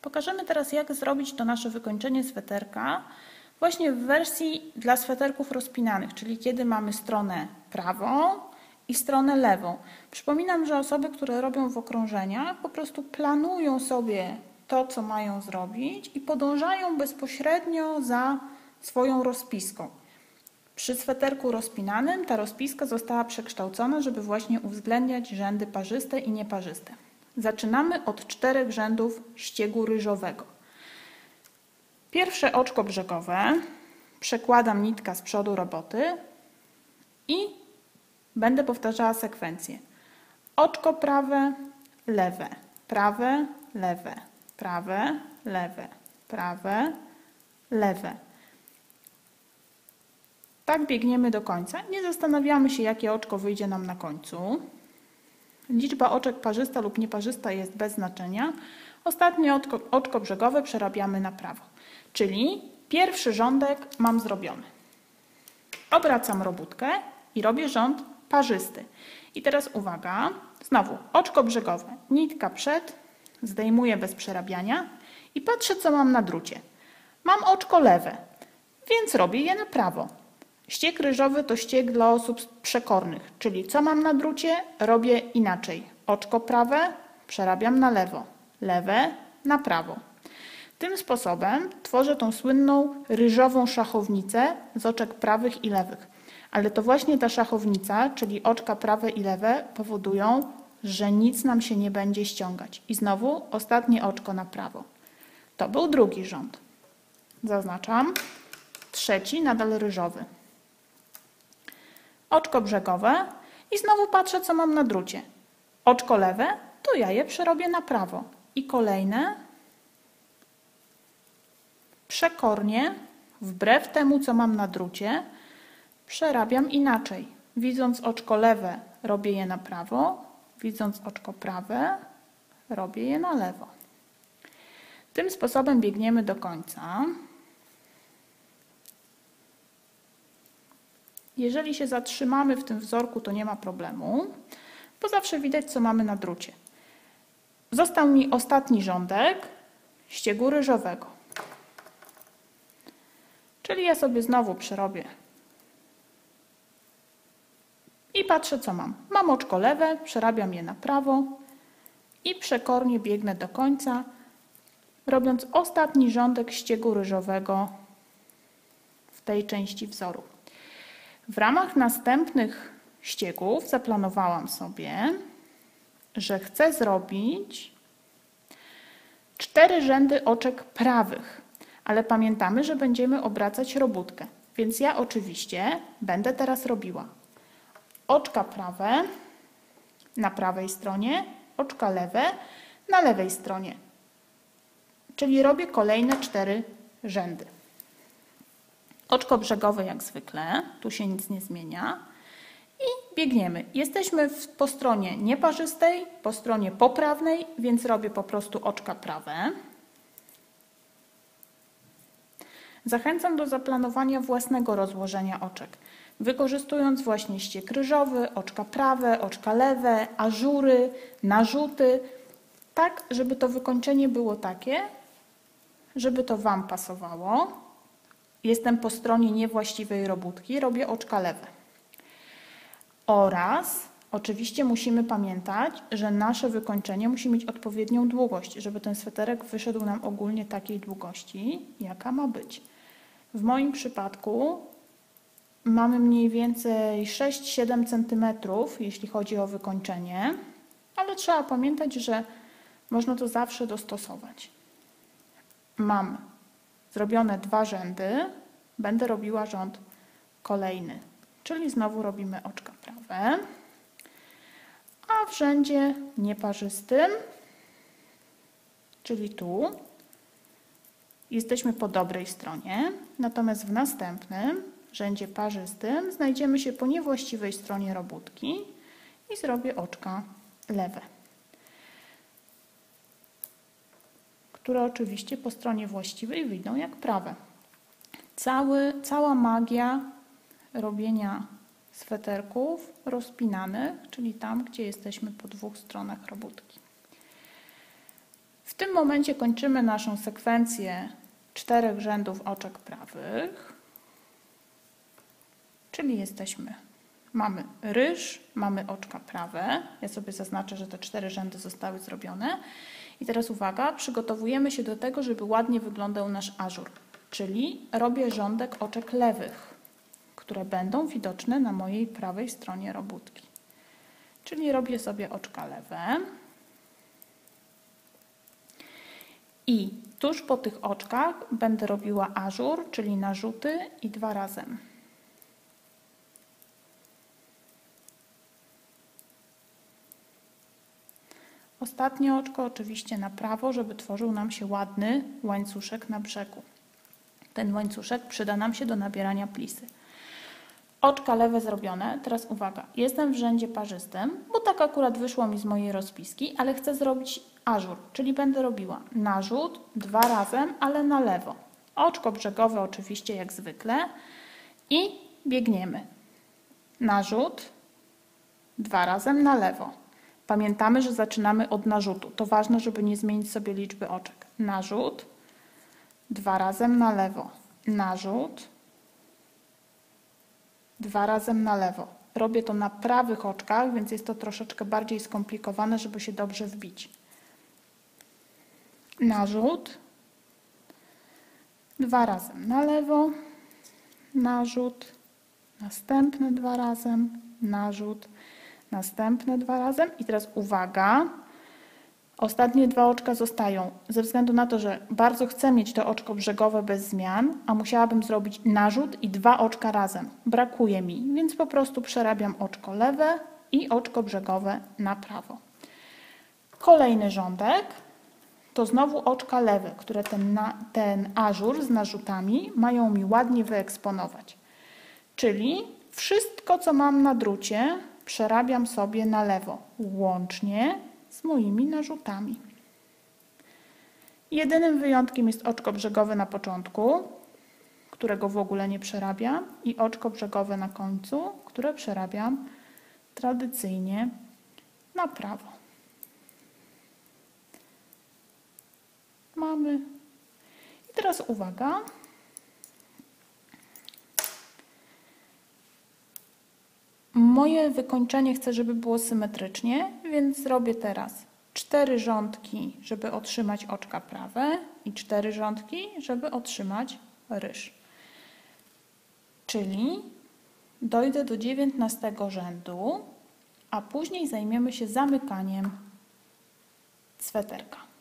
Pokażemy teraz, jak zrobić to nasze wykończenie sweterka właśnie w wersji dla sweterków rozpinanych, czyli kiedy mamy stronę prawą i stronę lewą. Przypominam, że osoby, które robią w okrążeniach, po prostu planują sobie to, co mają zrobić i podążają bezpośrednio za swoją rozpiską. Przy sweterku rozpinanym ta rozpiska została przekształcona, żeby właśnie uwzględniać rzędy parzyste i nieparzyste. Zaczynamy od 4 rzędów ściegu ryżowego. Pierwsze oczko brzegowe, przekładam nitka z przodu roboty i będę powtarzała sekwencję. Oczko prawe, lewe, prawe, lewe, prawe, lewe, prawe, lewe. Tak biegniemy do końca. Nie zastanawiamy się, jakie oczko wyjdzie nam na końcu. Liczba oczek parzysta lub nieparzysta jest bez znaczenia. Ostatnie oczko brzegowe przerabiamy na prawo. Czyli pierwszy rządek mam zrobiony. Obracam robótkę i robię rząd parzysty. I teraz uwaga, znowu oczko brzegowe, nitka przed, zdejmuję bez przerabiania i patrzę, co mam na drucie. Mam oczko lewe, więc robię je na prawo. Ścieg ryżowy to ścieg dla osób przekornych, czyli co mam na drucie, robię inaczej. Oczko prawe przerabiam na lewo, lewe na prawo. Tym sposobem tworzę tą słynną ryżową szachownicę z oczek prawych i lewych. Ale to właśnie ta szachownica, czyli oczka prawe i lewe, powodują, że nic nam się nie będzie ściągać. I znowu ostatnie oczko na prawo. To był drugi rząd. Zaznaczam. Trzeci, nadal ryżowy. Oczko brzegowe i znowu patrzę, co mam na drucie. Oczko lewe, to ja je przerobię na prawo. I kolejne przekornie, wbrew temu, co mam na drucie, przerabiam inaczej. Widząc oczko lewe, robię je na prawo. Widząc oczko prawe, robię je na lewo. Tym sposobem biegniemy do końca. Jeżeli się zatrzymamy w tym wzorku, to nie ma problemu, bo zawsze widać, co mamy na drucie. Został mi ostatni rządek ściegu ryżowego. Czyli ja sobie znowu przerobię i patrzę, co mam. Mam oczko lewe, przerabiam je na prawo i przekornie biegnę do końca, robiąc ostatni rządek ściegu ryżowego w tej części wzoru. W ramach następnych ściegów zaplanowałam sobie, że chcę zrobić 4 rzędy oczek prawych, ale pamiętamy, że będziemy obracać robótkę, więc ja oczywiście będę teraz robiła oczka prawe na prawej stronie, oczka lewe na lewej stronie, czyli robię kolejne 4 rzędy. Oczko brzegowe jak zwykle, tu się nic nie zmienia i biegniemy. Jesteśmy po stronie nieparzystej, po stronie poprawnej, więc robię po prostu oczka prawe. Zachęcam do zaplanowania własnego rozłożenia oczek, wykorzystując właśnie ścieg ryżowy, oczka prawe, oczka lewe, ażury, narzuty, tak żeby to wykończenie było takie, żeby to Wam pasowało. Jestem po stronie niewłaściwej robótki, robię oczka lewe. Oraz oczywiście musimy pamiętać, że nasze wykończenie musi mieć odpowiednią długość, żeby ten sweterek wyszedł nam ogólnie takiej długości, jaka ma być. W moim przypadku mamy mniej więcej 6-7 cm, jeśli chodzi o wykończenie, ale trzeba pamiętać, że można to zawsze dostosować. Mam zrobione 2 rzędy, będę robiła rząd kolejny, czyli znowu robimy oczka prawe, a w rzędzie nieparzystym, czyli tu, jesteśmy po dobrej stronie, natomiast w następnym rzędzie parzystym znajdziemy się po niewłaściwej stronie robótki i zrobię oczka lewe, które oczywiście po stronie właściwej wyjdą jak prawe. Cała magia robienia sweterków rozpinanych, czyli tam, gdzie jesteśmy po 2 stronach robótki. W tym momencie kończymy naszą sekwencję 4 rzędów oczek prawych, czyli mamy ryż, mamy oczka prawe. Ja sobie zaznaczę, że te 4 rzędy zostały zrobione. I teraz uwaga, przygotowujemy się do tego, żeby ładnie wyglądał nasz ażur, czyli robię rządek oczek lewych, które będą widoczne na mojej prawej stronie robótki. Czyli robię sobie oczka lewe. I tuż po tych oczkach będę robiła ażur, czyli narzuty i 2 razem. Ostatnie oczko oczywiście na prawo, żeby tworzył nam się ładny łańcuszek na brzegu. Ten łańcuszek przyda nam się do nabierania plisy. Oczka lewe zrobione. Teraz uwaga, jestem w rzędzie parzystym, bo tak akurat wyszło mi z mojej rozpiski, ale chcę zrobić ażur, czyli będę robiła narzut 2 razem, ale na lewo. Oczko brzegowe oczywiście jak zwykle i biegniemy. Narzut 2 razem na lewo. Pamiętamy, że zaczynamy od narzutu. To ważne, żeby nie zmienić sobie liczby oczek. Narzut 2 razem na lewo. Narzut 2 razem na lewo. Robię to na prawych oczkach, więc jest to troszeczkę bardziej skomplikowane, żeby się dobrze wbić. Narzut 2 razem na lewo. Narzut. Następny 2 razem. Narzut. Następne 2 razem. I teraz uwaga. Ostatnie 2 oczka zostają. Ze względu na to, że bardzo chcę mieć to oczko brzegowe bez zmian, a musiałabym zrobić narzut i 2 oczka razem. Brakuje mi, więc po prostu przerabiam oczko lewe i oczko brzegowe na prawo. Kolejny rządek to znowu oczka lewe, które ten ażur z narzutami mają mi ładnie wyeksponować. Czyli wszystko, co mam na drucie, przerabiam sobie na lewo, łącznie z moimi narzutami. Jedynym wyjątkiem jest oczko brzegowe na początku, którego w ogóle nie przerabiam, i oczko brzegowe na końcu, które przerabiam tradycyjnie na prawo. Mamy. I teraz uwaga. Moje wykończenie chcę, żeby było symetrycznie, więc zrobię teraz 4 rządki, żeby otrzymać oczka prawe i 4 rządki, żeby otrzymać ryż. Czyli dojdę do 19 rzędu, a później zajmiemy się zamykaniem sweterka.